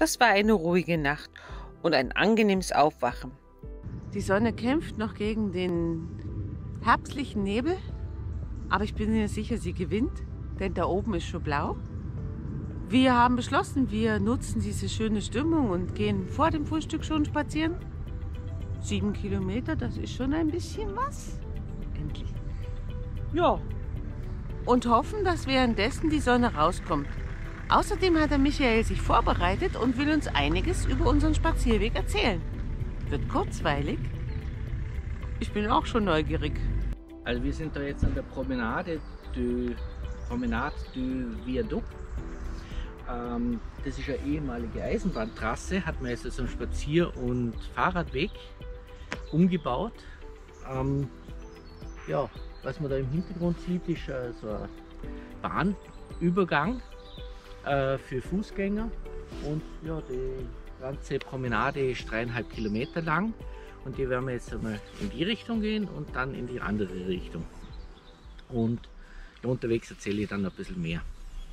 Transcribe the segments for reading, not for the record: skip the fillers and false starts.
Das war eine ruhige Nacht und ein angenehmes Aufwachen. Die Sonne kämpft noch gegen den herbstlichen Nebel, aber ich bin mir sicher, sie gewinnt, denn da oben ist schon blau. Wir haben beschlossen, wir nutzen diese schöne Stimmung und gehen vor dem Frühstück schon spazieren. 7 Kilometer, das ist schon ein bisschen was. Endlich. Ja. Und hoffen, dass währenddessen die Sonne rauskommt. Außerdem hat der Michael sich vorbereitet und will uns einiges über unseren Spazierweg erzählen. Wird kurzweilig. Ich bin auch schon neugierig. Also wir sind da jetzt an der Promenade du Viaduc. Das ist eine ehemalige Eisenbahntrasse, hat man jetzt als einen Spazier- und Fahrradweg umgebaut. Ja, was man da im Hintergrund sieht, ist so ein Bahnübergang für Fußgänger. Und ja, die ganze Promenade ist 3,5 Kilometer lang. Und die werden wir jetzt einmal in die Richtung gehen und dann in die andere Richtung. Und ja, unterwegs erzähle ich dann ein bisschen mehr.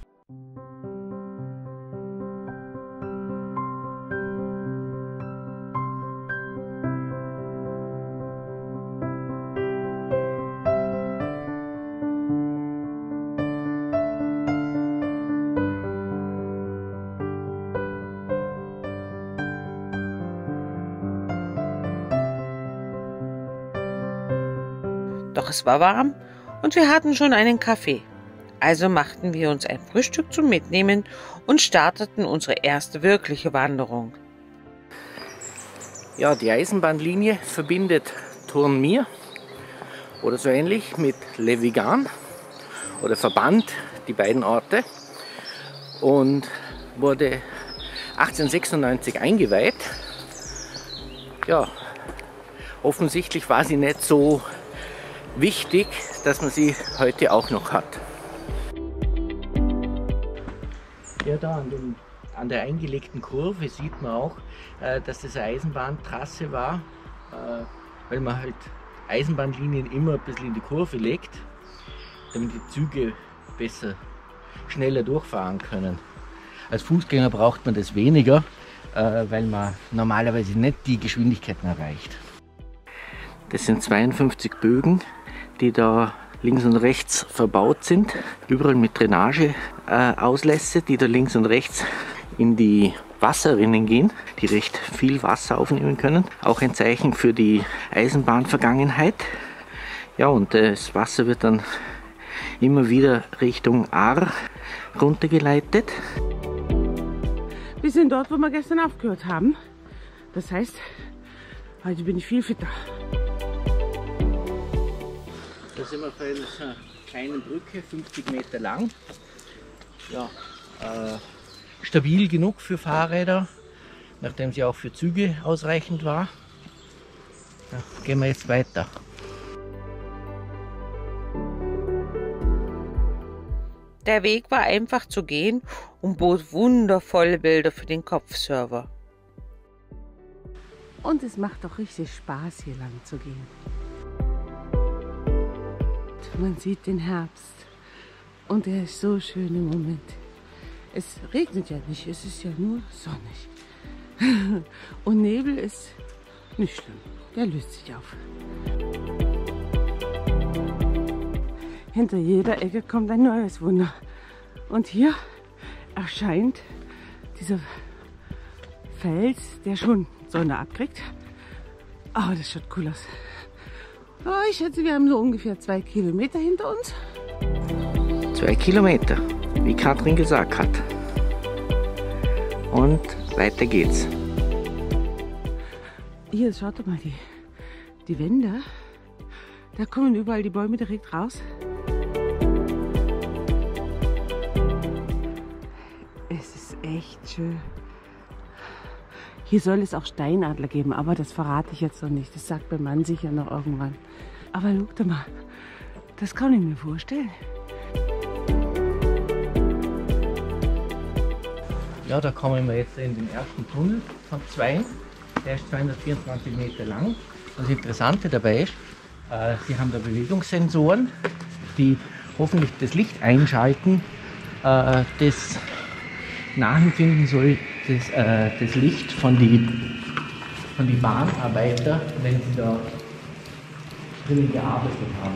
Doch es war warm und wir hatten schon einen Kaffee. Also machten wir uns ein Frühstück zum Mitnehmen und starteten unsere erste wirkliche Wanderung. Ja, die Eisenbahnlinie verbindet Tournemire oder so ähnlich mit Le Vigan oder verband die beiden Orte und wurde 1896 eingeweiht. Ja, offensichtlich war sie nicht so wichtig, dass man sie heute auch noch hat. Ja, da an der eingelegten Kurve sieht man auch, dass das eine Eisenbahntrasse war, weil man halt Eisenbahnlinien immer ein bisschen in die Kurve legt, damit die Züge besser, schneller durchfahren können. Als Fußgänger braucht man das weniger, weil man normalerweise nicht die Geschwindigkeiten erreicht. Das sind 52 Bögen, die da links und rechts verbaut sind, überall mit Drainage-Auslässe, die da links und rechts in die Wasserrinnen gehen, die recht viel Wasser aufnehmen können. Auch ein Zeichen für die Eisenbahnvergangenheit. Ja, und das Wasser wird dann immer wieder Richtung Aar runtergeleitet. Wir sind dort, wo wir gestern aufgehört haben. Das heißt, heute bin ich viel fitter. Da sind wir vor einer kleinen Brücke, 50 Meter lang. Ja, stabil genug für Fahrräder, nachdem sie auch für Züge ausreichend war. Ja, gehen wir jetzt weiter. Der Weg war einfach zu gehen und bot wundervolle Bilder für den Kopfserver. Und es macht auch richtig Spaß, hier lang zu gehen. Man sieht den Herbst und er ist so schön im Moment. Es regnet ja nicht, es ist ja nur sonnig. Und Nebel ist nicht schlimm, der löst sich auf. Hinter jeder Ecke kommt ein neues Wunder. Und hier erscheint dieser Fels, der schon Sonne abkriegt. Aber das schaut cool aus. Oh, ich schätze, wir haben so ungefähr 2 Kilometer hinter uns. 2 Kilometer, wie Katrin gesagt hat. Und weiter geht's. Hier, schaut doch mal, die Wände. Da kommen überall die Bäume direkt raus. Es ist echt schön. Hier soll es auch Steinadler geben, aber das verrate ich jetzt noch nicht. Das sagt mein Mann sicher noch irgendwann. Aber guck doch mal, das kann ich mir vorstellen. Ja, da kommen wir jetzt in den ersten Tunnel von 2. Der ist 224 Meter lang. Das Interessante dabei ist, sie haben da Bewegungssensoren, die hoffentlich das Licht einschalten, das nachempfinden soll das Licht von die Bahnarbeiter, wenn sie da drinnen gearbeitet haben.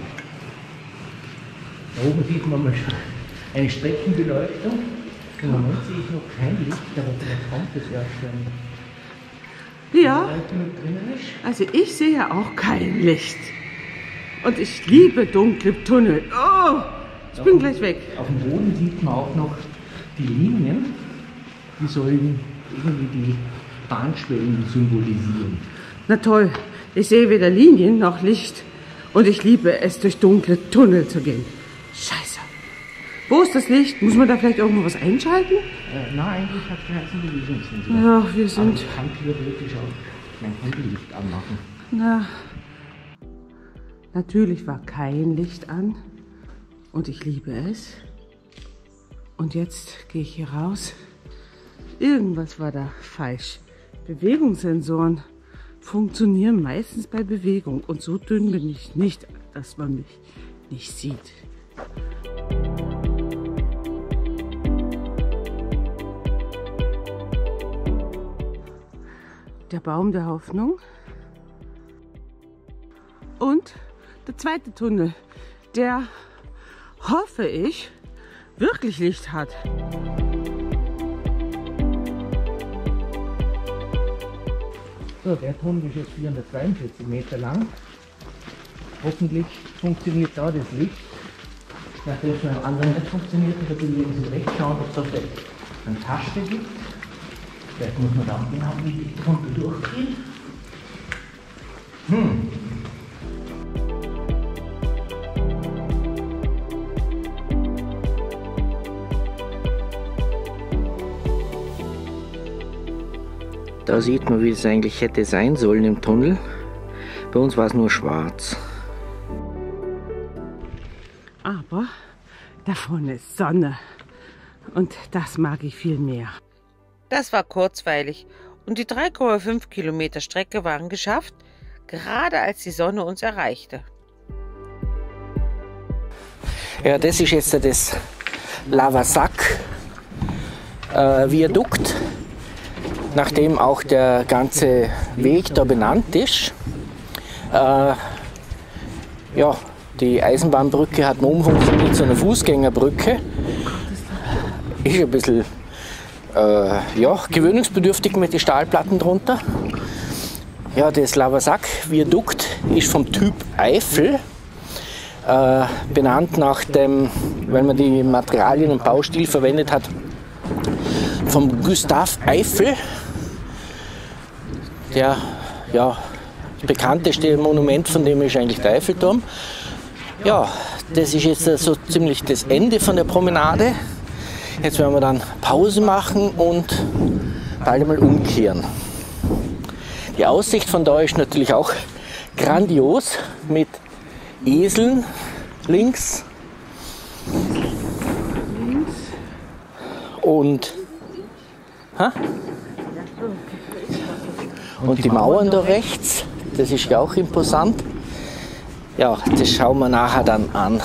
Da oben sieht man mal schon eine Streckenbeleuchtung. Im Moment sehe ich noch kein Licht, aber vielleicht kommt das erst, wenn Ja, drinnen ist. also ich sehe auch kein Licht. Und ich liebe dunkle Tunnel. Oh, ich bin gleich weg. Auf dem Boden sieht man auch noch die Linien, die sollen irgendwie die Bahnschwellen symbolisieren. Na toll, ich sehe weder Linien noch Licht. Und ich liebe es, durch dunkle Tunnel zu gehen. Scheiße. Wo ist das Licht? Muss man da vielleicht irgendwo was einschalten? Nein, eigentlich hat es einen Bewegungssensor. Ja, wir Aber sind... ich kann theoretisch auch mein Handylicht anmachen. Na, natürlich war kein Licht an. Und ich liebe es. Und jetzt gehe ich hier raus. Irgendwas war da falsch. Bewegungssensoren funktionieren meistens bei Bewegung. Und so dünn bin ich nicht, dass man mich nicht sieht. Der Baum der Hoffnung. Und der zweite Tunnel, der, hoffe ich, wirklich Licht hat. So, der Tunnel ist jetzt 442 Meter lang. Hoffentlich funktioniert da das Licht. Nachdem es beim anderen nicht funktioniert, da bewegen Sie rechts schauen, ob es da vielleicht eine Taste gibt. Vielleicht muss man dann genau wie die Tunnel durchgehen. Da sieht man, wie es eigentlich hätte sein sollen im Tunnel. Bei uns war es nur schwarz. Aber da vorne ist Sonne. Und das mag ich viel mehr. Das war kurzweilig und die 3,5 Kilometer Strecke waren geschafft, gerade als die Sonne uns erreichte. Ja, das ist jetzt das Lavasac Viadukt, nachdem auch der ganze Weg da benannt ist. Ja, die Eisenbahnbrücke hat nun umfunktioniert zu einer Fußgängerbrücke. Ist ein bisschen ja, gewöhnungsbedürftig mit den Stahlplatten drunter. Ja, das Lavasac-Viadukt ist vom Typ Eiffel, benannt nach dem, weil man die Materialien und Baustil verwendet hat, vom Gustave Eiffel, der ja, das bekannteste Monument von dem ist eigentlich der Eiffelturm. Ja, das ist jetzt so ziemlich das Ende von der Promenade. Jetzt werden wir dann Pause machen und bald einmal umkehren. Die Aussicht von da ist natürlich auch grandios mit Eseln links und die Mauern da rechts. Das ist ja auch imposant. Ja, das schauen wir nachher dann an.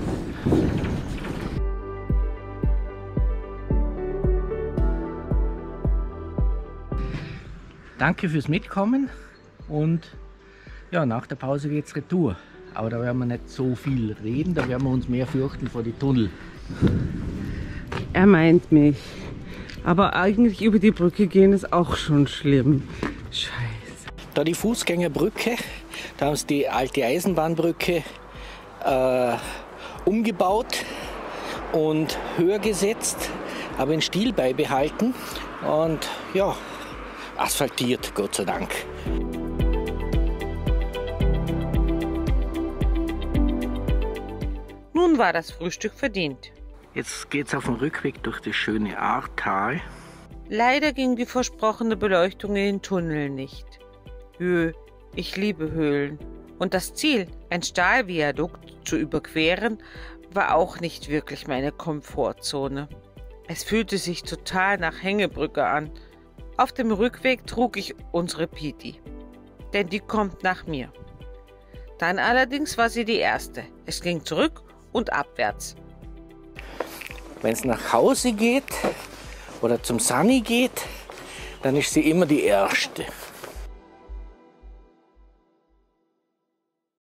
Danke fürs Mitkommen und ja, nach der Pause geht's retour. Aber da werden wir nicht so viel reden, da werden wir uns mehr fürchten vor die Tunnel. Er meint mich. Aber eigentlich über die Brücke gehen ist auch schon schlimm. Scheiße. Da die Fußgängerbrücke, da haben sie die alte Eisenbahnbrücke umgebaut und höher gesetzt, aber den Stil beibehalten und ja, asphaltiert, Gott sei Dank. Nun war das Frühstück verdient. Jetzt geht's auf dem Rückweg durch das schöne Ahrtal. Leider ging die versprochene Beleuchtung in den Tunnel nicht. Ich liebe Höhlen. Und das Ziel, ein Stahlviadukt zu überqueren, war auch nicht wirklich meine Komfortzone. Es fühlte sich total nach Hängebrücke an. Auf dem Rückweg trug ich unsere Piti, denn die kommt nach mir. Dann allerdings war sie die erste. Es ging zurück und abwärts. Wenn es nach Hause geht oder zum Sunny geht, dann ist sie immer die erste.